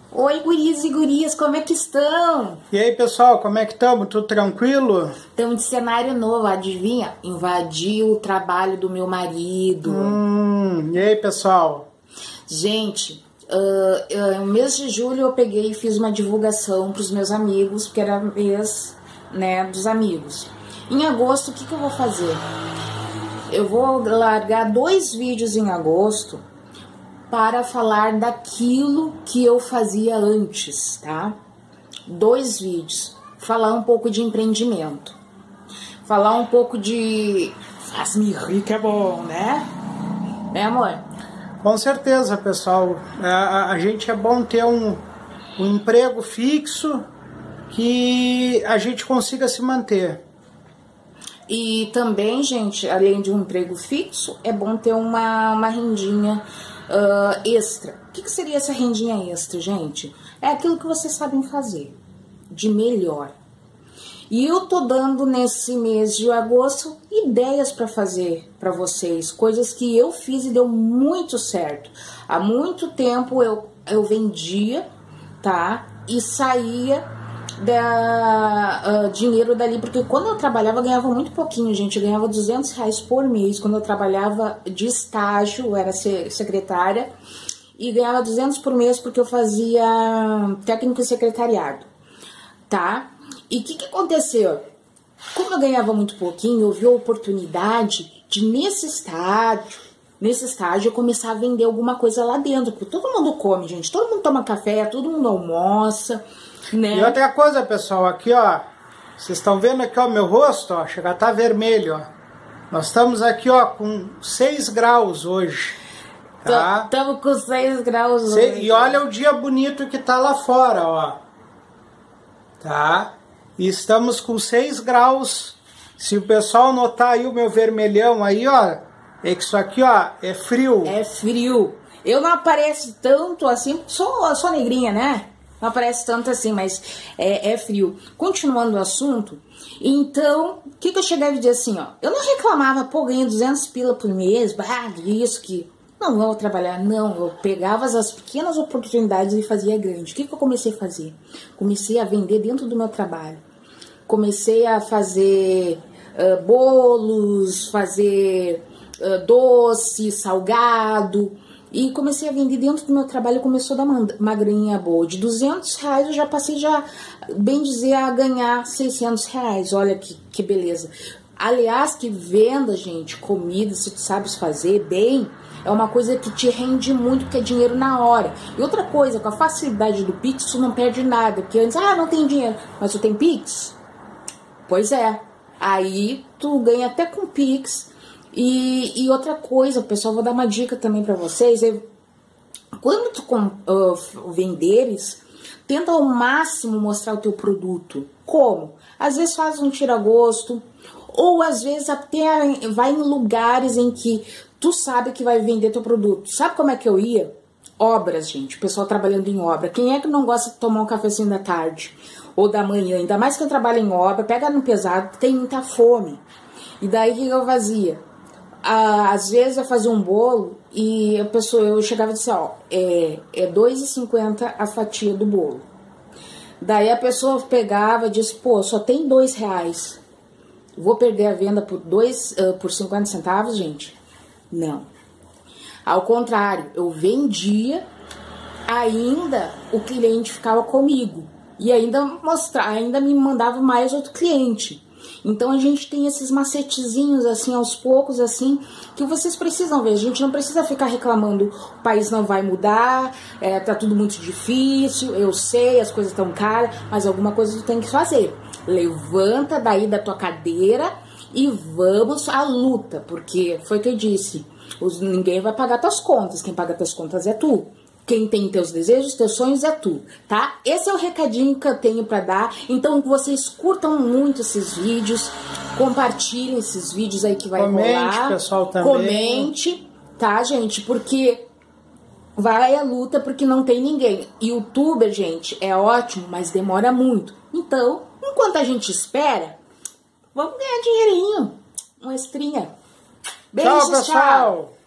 Oi, guris e gurias, como é que estão? E aí, pessoal, como é que estamos? Tudo tranquilo? Estamos de cenário novo, adivinha? Invadiu o trabalho do meu marido. E aí, pessoal? Gente, no mês de julho eu peguei e fiz uma divulgação para os meus amigos, porque era mês, né, dos amigos. Em agosto, o que eu vou fazer? Eu vou largar 2 vídeos em agosto para falar daquilo que eu fazia antes, tá? 2 vídeos. Falar um pouco de empreendimento. Falar um pouco de... Faz-me rir que é bom, né? Né, amor? Com certeza, pessoal. A gente é bom ter um emprego fixo que a gente consiga se manter. E também, gente, além de um emprego fixo, é bom ter uma rendinha extra. O que seria essa rendinha extra, gente? É aquilo que vocês sabem fazer de melhor. E eu tô dando nesse mês de agosto ideias para fazer para vocês, coisas que eu fiz e deu muito certo. Há muito tempo eu vendia, tá? E saía dinheiro dali, porque quando eu trabalhava eu ganhava muito pouquinho, gente. Eu ganhava R$200 por mês quando eu trabalhava de estágio, eu era secretária, e ganhava 200 por mês porque eu fazia técnico e secretariado, tá? E o que aconteceu? Como eu ganhava muito pouquinho, eu vi a oportunidade de nesse estágio eu começar a vender alguma coisa lá dentro, porque todo mundo come, gente, todo mundo toma café, todo mundo almoça, né? E outra coisa, pessoal, aqui, ó, vocês estão vendo aqui, ó, meu rosto, ó, chega a tá vermelho, ó. Nós estamos aqui, ó, com 6 graus hoje, tá? Estamos com 6 graus hoje. E olha o dia bonito que tá lá fora, ó. Tá? E estamos com 6 graus. Se o pessoal notar aí o meu vermelhão aí, ó, é que isso aqui, ó, é frio. É frio. Eu não apareço tanto assim, sou negrinha, né? Não aparece tanto assim, mas é frio. Continuando o assunto, então, o que eu chegava e dizia assim, ó, eu não reclamava, pô, ganhei 200 pila por mês, isso que... Não vou trabalhar, não, eu pegava as pequenas oportunidades e fazia grande. O que eu comecei a fazer? Comecei a vender dentro do meu trabalho. Comecei a fazer bolos, fazer doce, salgado, e comecei a vender dentro do meu trabalho. Começou a dar uma graninha boa. De R$200 eu já passei, bem dizer, a ganhar R$600. Olha que beleza. Aliás, que venda, gente, comida, se tu sabes fazer bem, é uma coisa que te rende muito, porque é dinheiro na hora. E outra coisa, com a facilidade do Pix, tu não perde nada. Porque antes, não tem dinheiro, mas tu tem Pix? Pois é. Aí tu ganha até com Pix. E outra coisa, pessoal, vou dar uma dica também pra vocês. Quando tu venderes, tenta ao máximo mostrar o teu produto. Como? Às vezes faz um tira-gosto, ou às vezes até vai em lugares em que tu sabe que vai vender teu produto. Sabe como é que eu ia? Obras, gente. O pessoal trabalhando em obra. Quem é que não gosta de tomar um cafezinho da tarde? Ou da manhã? Ainda mais que eu trabalho em obra. Pega no pesado, tem muita fome. E daí o que eu fazia? Às vezes eu fazia um bolo e eu chegava e disse, ó, é R$2,50 a fatia do bolo. Daí a pessoa pegava e disse, pô, só tem R$2. Vou perder a venda por 50 centavos, gente? Não. Ao contrário, eu vendia, ainda o cliente ficava comigo. E ainda me mandava mais outro cliente. Então a gente tem esses macetezinhos assim, aos poucos, assim, que vocês precisam ver. A gente não precisa ficar reclamando, o país não vai mudar, tá tudo muito difícil, eu sei, as coisas estão caras, mas alguma coisa tu tem que fazer. Levanta daí da tua cadeira e vamos à luta, porque foi o que eu disse, ninguém vai pagar tuas contas, quem paga tuas contas é tu. Quem tem teus desejos, teus sonhos é tu, tá? Esse é o recadinho que eu tenho pra dar. Então vocês curtam muito esses vídeos, compartilhem esses vídeos aí que vai rolar. Comente, pessoal, também. Comente, tá, gente? Porque vai à luta, porque não tem ninguém. YouTuber, gente, é ótimo, mas demora muito. Então, enquanto a gente espera, vamos ganhar dinheirinho, uma estrinha. Beijos, tchau, pessoal!